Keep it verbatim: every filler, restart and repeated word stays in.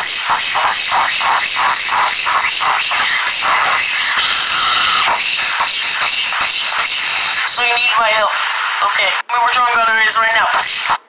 So you need my help. Okay. I mean, we're drawing batteries right now.